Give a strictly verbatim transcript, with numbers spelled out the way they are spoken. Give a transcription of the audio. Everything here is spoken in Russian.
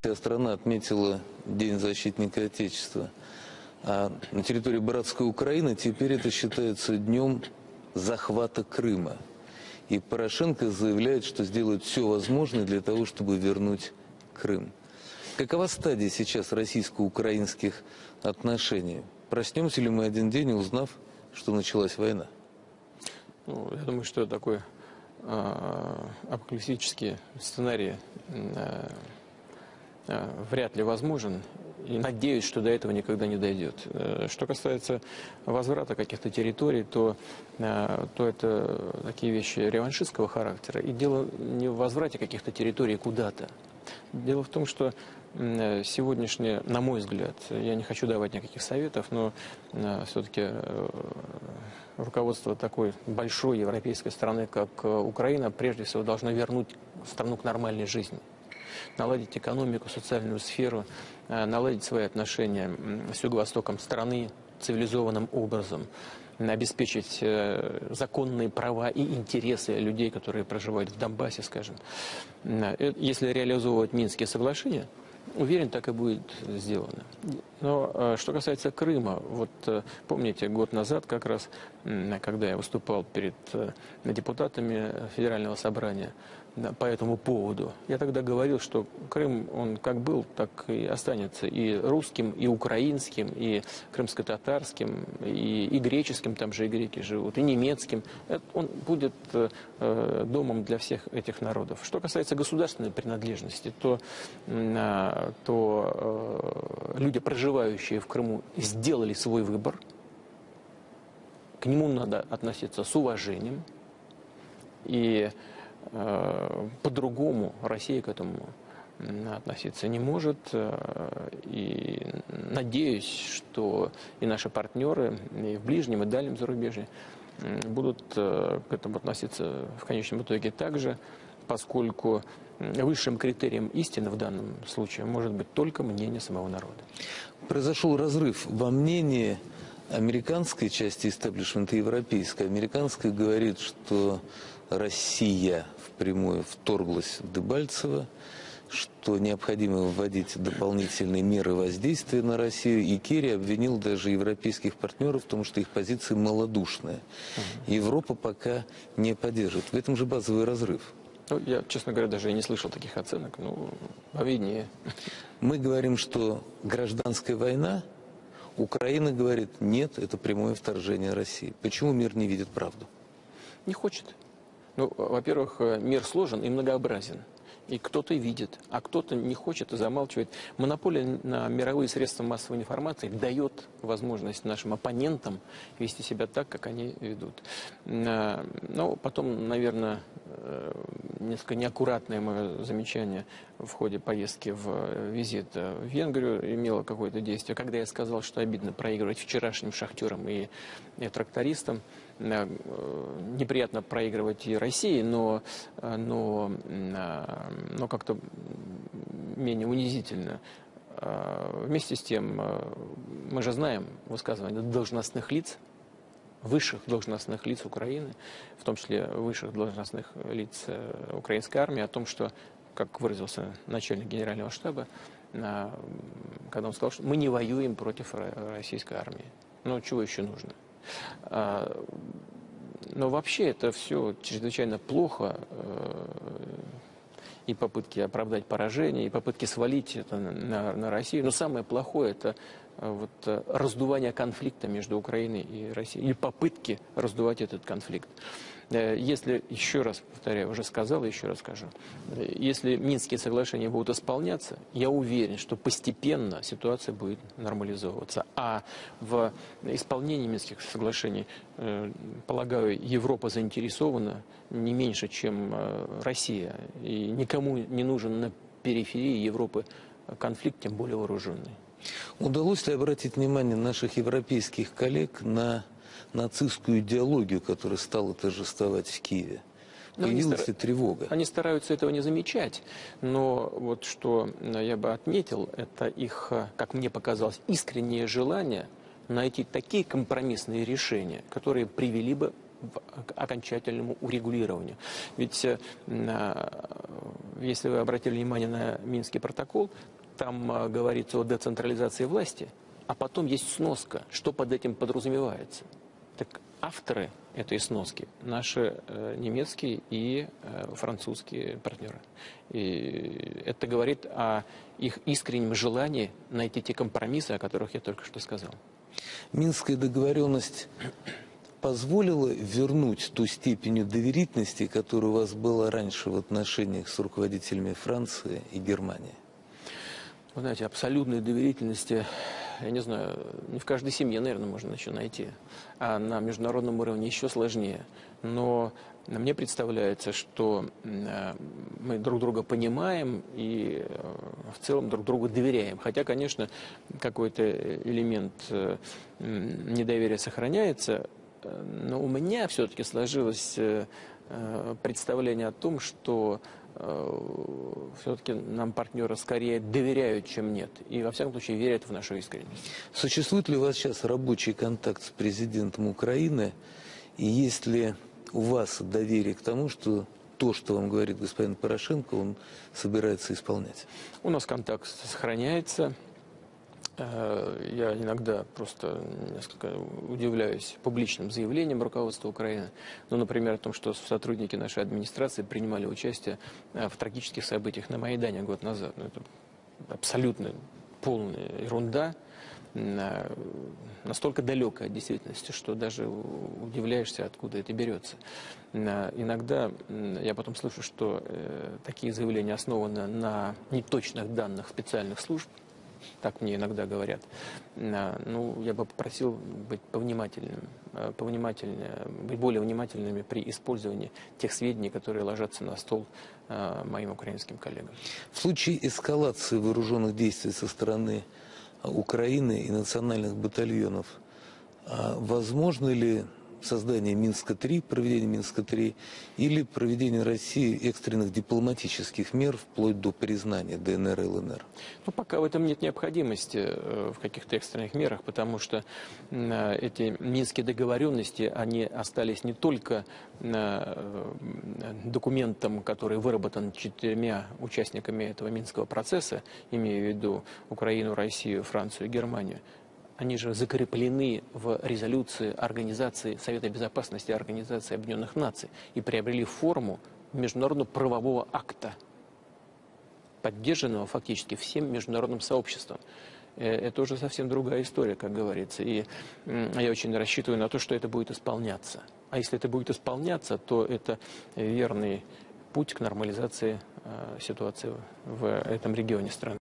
Вся страна отметила День защитника Отечества. А на территории братской Украины теперь это считается днем захвата Крыма. И Порошенко заявляет, что сделает все возможное для того, чтобы вернуть Крым. Какова стадия сейчас российско-украинских отношений? Проснемся ли мы один день, узнав, что началась война? Ну, я думаю, что такой э, апокалиптический сценарий э, э, вряд ли возможен. И надеюсь, что до этого никогда не дойдет. Что касается возврата каких-то территорий, то, то это такие вещи реваншистского характера. И дело не в возврате каких-то территорий куда-то. Дело в том, что сегодняшнее, на мой взгляд, я не хочу давать никаких советов, но все-таки руководство такой большой европейской страны, как Украина, прежде всего должно вернуть страну к нормальной жизни. Наладить экономику, социальную сферу, наладить свои отношения с юго-востоком страны цивилизованным образом, обеспечить законные права и интересы людей, которые проживают в Донбассе, скажем. Если реализовывать Минские соглашения, уверен, так и будет сделано. Но что касается Крыма, вот помните, год назад как раз, когда я выступал перед депутатами Федерального собрания по этому поводу, я тогда говорил, что Крым, он как был, так и останется и русским, и украинским, и крымско-татарским, и, и греческим, там же и греки живут, и немецким. Он будет э, домом для всех этих народов. Что касается государственной принадлежности, то, э, то э, люди, проживающие в Крыму, сделали свой выбор. К нему надо относиться с уважением. И по-другому Россия к этому относиться не может. И надеюсь, что и наши партнеры и в ближнем, и дальнем зарубежье будут к этому относиться в конечном итоге так же, поскольку высшим критерием истины в данном случае может быть только мнение самого народа. Произошел разрыв во мнении американской части истеблишмента и европейской. Американская говорит, что Россия впрямую вторглась в Дебальцево, что необходимо вводить дополнительные меры воздействия на Россию. И Керри обвинил даже европейских партнеров в том, что их позиция малодушная. Uh-huh. Европа пока не поддерживает. В этом же базовый разрыв. Ну, я, честно говоря, даже и не слышал таких оценок. Ну, повиднее. Мы говорим, что гражданская война. Украина говорит, нет, это прямое вторжение России. Почему мир не видит правду? Не хочет. Ну, во-первых, мир сложен и многообразен. И кто-то видит, а кто-то не хочет и замалчивает. Монополия на мировые средства массовой информации дает возможность нашим оппонентам вести себя так, как они ведут. Но потом, наверное, несколько неаккуратное мое замечание в ходе поездки в визит в Венгрию имело какое-то действие. Когда я сказал, что обидно проигрывать вчерашним шахтерам и, и трактористам, неприятно проигрывать и России, но, но, но как-то менее унизительно. Вместе с тем, мы же знаем высказывания должностных лиц, высших должностных лиц Украины, в том числе высших должностных лиц украинской армии, о том, что, как выразился начальник генерального штаба, когда он сказал, что мы не воюем против российской армии. Ну, чего еще нужно? Но вообще это все чрезвычайно плохо, и попытки оправдать поражение, и попытки свалить это на, на Россию. Но самое плохое — это вот раздувание конфликта между Украиной и Россией, или попытки раздувать этот конфликт. Если, еще раз повторяю, уже сказал, еще раз скажу, если Минские соглашения будут исполняться, я уверен, что постепенно ситуация будет нормализовываться. А в исполнении Минских соглашений, полагаю, Европа заинтересована не меньше, чем Россия. И никому не нужен на периферии Европы конфликт, тем более вооруженный. Удалось ли обратить внимание наших европейских коллег на нацистскую идеологию, которая стала торжествовать в Киеве? Появилась ли тревога? Они стараются этого не замечать, но вот что я бы отметил, это их, как мне показалось, искреннее желание найти такие компромиссные решения, которые привели бы к окончательному урегулированию. Ведь если вы обратили внимание на Минский протокол, там э, говорится о децентрализации власти, а потом есть сноска, что под этим подразумевается. Так авторы этой сноски наши э, немецкие и э, французские партнеры. И это говорит о их искреннем желании найти те компромиссы, о которых я только что сказал. Минская договоренность позволила вернуть ту степень доверительности, которая у вас была раньше в отношениях с руководителями Франции и Германии? Вы знаете, абсолютной доверительности, я не знаю, не в каждой семье, наверное, можно еще найти. А на международном уровне еще сложнее. Но мне представляется, что мы друг друга понимаем и в целом друг другу доверяем. Хотя, конечно, какой-то элемент недоверия сохраняется, но у меня все-таки сложилось представление о том, что все-таки нам партнеры скорее доверяют, чем нет. И, во всяком случае, верят в нашу искренность. Существует ли у вас сейчас рабочий контакт с президентом Украины? И есть ли у вас доверие к тому, что то, что вам говорит господин Порошенко, он собирается исполнять? У нас контакт сохраняется. Я иногда просто несколько удивляюсь публичным заявлениям руководства Украины. Ну, например, о том, что сотрудники нашей администрации принимали участие в трагических событиях на Майдане год назад. Ну, это абсолютно полная ерунда, настолько далекая от действительности, что даже удивляешься, откуда это берется. Иногда я потом слышу, что такие заявления основаны на неточных данных специальных служб. Так мне иногда говорят. Ну, я бы попросил быть повнимательным, повнимательнее, быть более внимательными при использовании тех сведений, которые ложатся на стол моим украинским коллегам. В случае эскалации вооруженных действий со стороны Украины и национальных батальонов, возможно ли создание Минска-три, проведение Минска-три, или проведение России экстренных дипломатических мер вплоть до признания ДНР и ЛНР? Ну, пока в этом нет необходимости, в каких-то экстренных мерах, потому что эти минские договоренности, они остались не только документом, который выработан четырьмя участниками этого Минского процесса, имея в виду Украину, Россию, Францию и Германию. Они же закреплены в резолюции Организации Совета Безопасности Организации Объединенных Наций и приобрели форму международно-правового акта, поддержанного фактически всем международным сообществом. Это уже совсем другая история, как говорится. И я очень рассчитываю на то, что это будет исполняться. А если это будет исполняться, то это верный путь к нормализации ситуации в этом регионе страны.